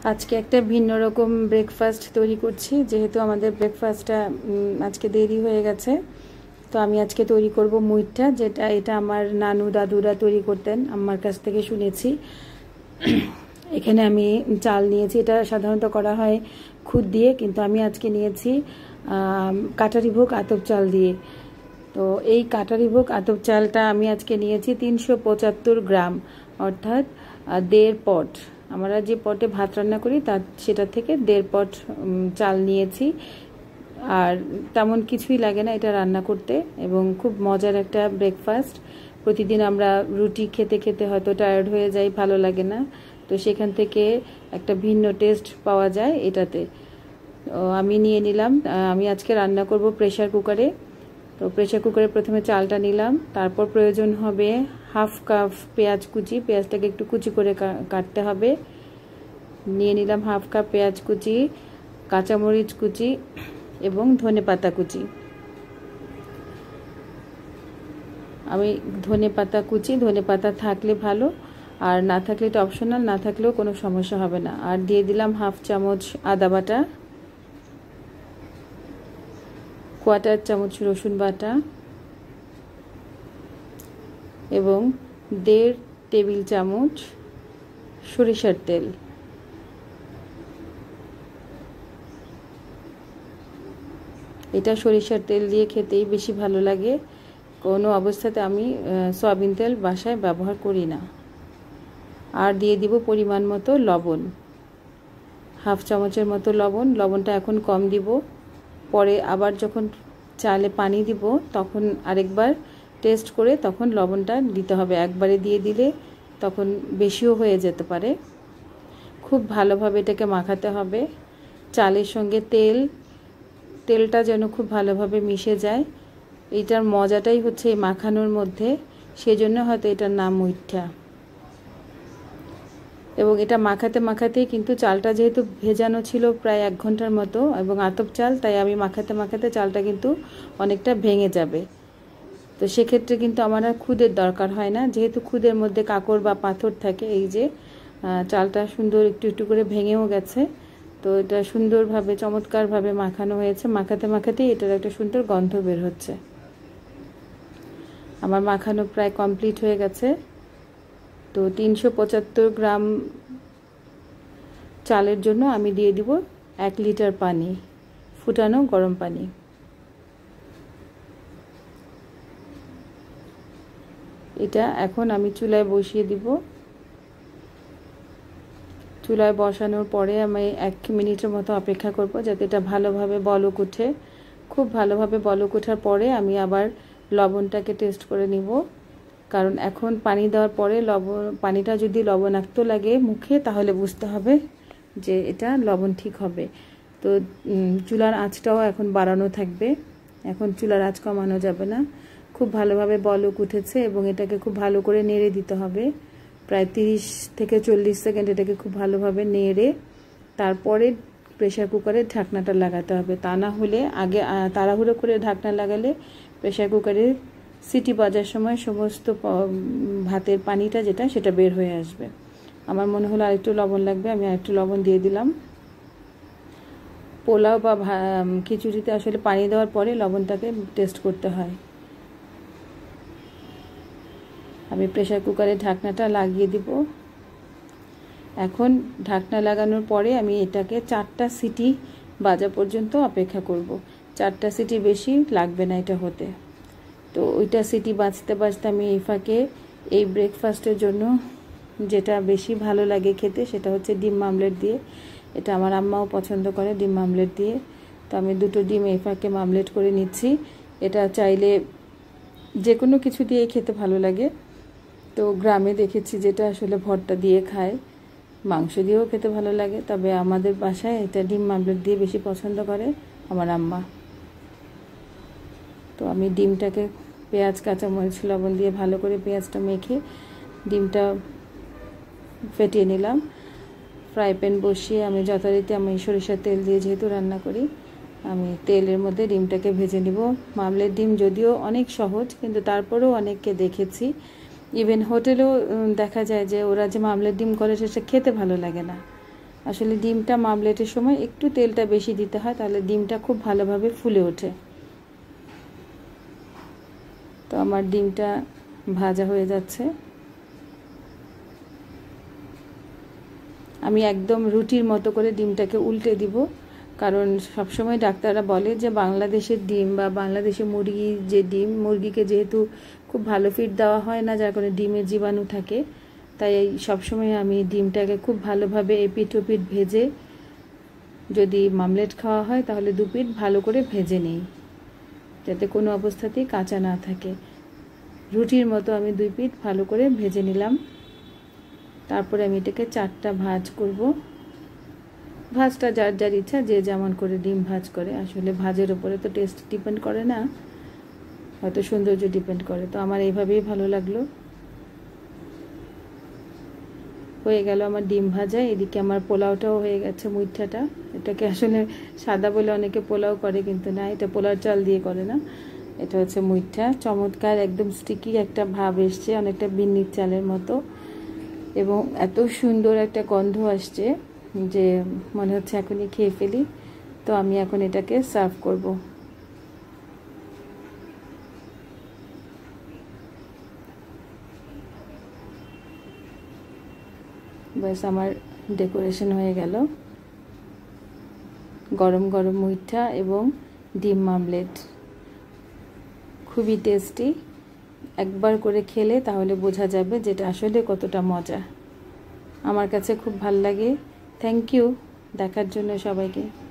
আজকে একটা ভিন্ন রকম ব্রেকফাস্ট তৈরি করছি, যেহেতু আমাদের ব্রেকফাস্টটা আজকে দেরি হয়ে গেছে। তো আমি আজকে তৈরি করব মুইঠা, এটা আমার নানু দাদুরা তৈরি করতেন, আমার কাছ থেকে শুনেছি। এখানে আমি চাল নিয়েছি, এটা সাধারণত করা হয় খুদ দিয়ে, কিন্তু আমি আজকে নিয়েছি কাটারিভোগ আতপ চাল দিয়ে। তো এই কাটারিভোগ আতপ চালটা আমি আজকে নিয়েছি 375 গ্রাম, অর্থাৎ 1.5 পট। আমরা যে পটে ভাত রান্না করি সেটা থেকে 1.5 পট চাল নিয়েছি। আর তেমন কিছুই লাগে না এটা রান্না করতে, এবং খুব মজার একটা ব্রেকফাস্ট। প্রতিদিন আমরা রুটি খেতে খেতে হয়তো টায়ার্ড হয়ে যাই, ভালো লাগে না, তো সেখান থেকে একটা ভিন্ন টেস্ট পাওয়া যায় এটাতে। আমি নিয়ে নিলাম। আমি আজকে রান্না করব প্রেসার কুকারে। তো প্রেসার কুকারে প্রথমে চালটা নিলাম, তারপর প্রয়োজন হবে হাফ কাপ পেঁয়াজ কুচি। পেঁয়াজটাকে একটু কুচি করে কাটতে হবে। নিয়ে নিলাম হাফ কাপ পেঁয়াজ কুচি, কাঁচামরিচ কুচি এবং ধনেপাতা কুচি। আমি ধনেপাতা কুচি, ধনেপাতা থাকলে ভালো, আর না থাকলে এটা অপশনাল, না থাকলেও কোনো সমস্যা হবে না। আর দিয়ে দিলাম হাফ চামচ আদা বাটা, 1/4 চামচ রসুন বাটা এবং 1.5 টেবিল চামচ সরিষার তেল। এটা সরিষার তেল দিয়ে খেতেই বেশি ভালো লাগে। কোনো অবস্থাতে আমি সয়াবিন তেল বাসায় ব্যবহার করি না। আর দিয়ে দিব পরিমাণ মতো লবণ, হাফ চামচের মতো লবণ। লবণটা এখন কম দিব, পরে আবার যখন চালে পানি দিব তখন আরেকবার টেস্ট করে তখন লবণটা দিতে হবে। একবারে দিয়ে দিলে তখন বেশিও হয়ে যেতে পারে। খুব ভালোভাবে এটাকে মাখাতে হবে চালের সঙ্গে। তেলটা যেন খুব ভালোভাবে মিশে যায়। এইটার মজাটাই হচ্ছে এই মাখানোর মধ্যে, সেজন্য হয়তো এটার নাম মুইঠা। এবং এটা মাখাতে মাখাতেই কিন্তু চালটা যেহেতু ভেজানো ছিল প্রায় 1 ঘন্টার মতো, এবং আতপ চাল, তাই আমি মাখাতে মাখাতে চালটা কিন্তু অনেকটা ভেঙে যাবে। তো সেক্ষেত্রে কিন্তু আমার আর খুদের দরকার হয় না, যেহেতু খুদের মধ্যে কাঁকড় বা পাথর থাকে। এই যে চালটা সুন্দর একটু একটু করে ভেঙেও গেছে। তো এটা সুন্দরভাবে চমৎকারভাবে মাখানো হয়েছে। মাখাতে মাখাতেই এটার একটা সুন্দর গন্ধ বের হচ্ছে। আমার মাখানো প্রায় কমপ্লিট হয়ে গেছে। তো 375 গ্রাম চালের জন্য আমি দিয়ে দিব 1 লিটার পানি, ফুটানো গরম পানি। এটা এখন আমি চুলায় বসিয়ে দিব। চুলায় বসানোর পরে আমি 1 মিনিটের মতো অপেক্ষা করব, যাতে এটা ভালোভাবে বলক ওঠে। খুব ভালোভাবে বলক ওঠার পরে আমি আবার লবণটাকে টেস্ট করে নিব, কারণ এখন পানি দেওয়ার পরে পানিটা যদি লবণাক্ত লাগে মুখে, তাহলে বুঝতে হবে যে এটা লবণ ঠিক হবে। তো চুলার আঁচটাও এখন বাড়ানো থাকবে, এখন চুলার আঁচ কমানো যাবে না। খুব ভালোভাবে বলক উঠেছে এবং এটাকে খুব ভালো করে নেড়ে দিতে হবে। প্রায় 30 থেকে 40 সেকেন্ড এটাকে খুব ভালোভাবে নেড়ে তারপরে প্রেসার কুকারের ঢাকনাটা লাগাতে হবে। তা না হলে আগে তাড়াহুড়ো করে ঢাকনা লাগালে প্রেসার কুকারে সিটি বাজার সময় সমস্ত ভাতের পানিটা সেটা বের হয়ে আসবে। আমার মনে হলো আরেকটু লবণ লাগবে, আমি আরেকটু লবণ দিয়ে দিলাম। পোলাও বা খিচুড়িতে আসলে পানি দেওয়ার পরে লবণটাকে টেস্ট করতে হয়। আমি প্রেসার কুকারের ঢাকনাটা লাগিয়ে দিব। এখন ঢাকনা লাগানোর পরে আমি এটাকে 4টা সিটি বাজা পর্যন্ত অপেক্ষা করব। 4টা সিটি বেশি লাগবে না এটা হতে। তো ওইটা সিটি বাজতে বাজতে আমি এই ফাঁকে এই ব্রেকফাস্টের জন্য যেটা বেশি ভালো লাগে খেতে, সেটা হচ্ছে ডিম মামলেট দিয়ে। এটা আমার আম্মাও পছন্দ করে ডিম মামলেট দিয়ে। তো আমি 2টো ডিম এই ফাঁকে মামলেট করে নিচ্ছি। এটা চাইলে যে কোনো কিছু দিয়ে খেতে ভালো লাগে। তো গ্রামে দেখেছি যেটা আসলে ভর্তা দিয়ে খায়, মাংস দিয়েও খেতে ভালো লাগে, তবে আমাদের বাসায় এটা ডিম মামলেট দিয়ে বেশি পছন্দ করে আমার আম্মা। তো আমি ডিমটাকে পেঁয়াজ কাঁচামরিচ লবণ দিয়ে ভালো করে পেঁয়াজটা মেখে ডিমটা ফেটিয়ে নিলাম। ফ্রাই প্যান বসিয়ে আমি যথারীতি আমি সরিষার তেল দিয়ে যেহেতু রান্না করি, আমি তেলের মধ্যে ডিমটাকে ভেজে নিব। মামলের ডিম যদিও অনেক সহজ, কিন্তু তারপরেও অনেককে দেখেছি, ইভেন হোটেলেও দেখা যায় যে ওরা যে মামলের ডিম করে সেটা খেতে ভালো লাগে না। আসলে ডিমটা মামলেটের সময় একটু তেলটা বেশি দিতে হয়, তাহলে ডিমটা খুব ভালোভাবে ফুলে ওঠে। তো আমার ডিমটা ভাজা হয়ে যাচ্ছে। আমি একদম রুটির মতো করে ডিমটাকে উল্টে দিব, কারণ সবসময় ডাক্তাররা বলে যে বাংলাদেশের ডিম বা বাংলাদেশের মুরগির যে ডিম, মুরগিকে যেহেতু খুব ভালো ফিড দেওয়া হয় না, যার কারণে ডিমের জীবাণু থাকে, তাই সবসময় আমি ডিমটাকে খুব ভালোভাবে এপিঠ ওপিঠ ভেজে, যদি মামলেট খাওয়া হয় তাহলে 2 পিঠ ভালো করে ভেজে নিই, যাতে কোনো অবস্থাতেই কাঁচা না থাকে। রুটির মতো আমি 2 পিঠ ভালো করে ভেজে নিলাম। তারপরে আমি এটাকে 4টা ভাঁজ করব। ভাঁজটা যার যার ইচ্ছা, যে যেমন করে ডিম ভাঁজ করে। আসলে ভাজের উপরে তো টেস্ট ডিপেন্ড করে না, হয়তো সৌন্দর্য ডিপেন্ড করে। তো আমার এইভাবেই ভালো লাগলো। হয়ে গেল আমার ডিম ভাজা। এদিকে আমার পোলাওটাও হয়ে গেছে, মুইঠাটা। এটাকে আসলে সাদা বলে অনেকে পোলাও করে, কিন্তু না, এটা পোলাও চাল দিয়ে করে না, এটা হচ্ছে মুইঠা। চমৎকার একদম স্টিকি একটা ভাব এসছে, অনেকটা বিন্নির চালের মতো, এবং এত সুন্দর একটা গন্ধ আসছে যে মনে হচ্ছে এখনই খেয়ে ফেলি। তো আমি এখন এটাকে সার্ভ করব। ব্যাস আমার ডেকোরেশন হয়ে গেল। গরম গরম মুইঠা এবং ডিম মামলেট, খুবই টেস্টি। একবার করে খেলে তাহলে বোঝা যাবে যেটা আসলে কতটা মজা। আমার কাছে খুব ভালো লাগে। থ্যাংক ইউ দেখার জন্য সবাইকে।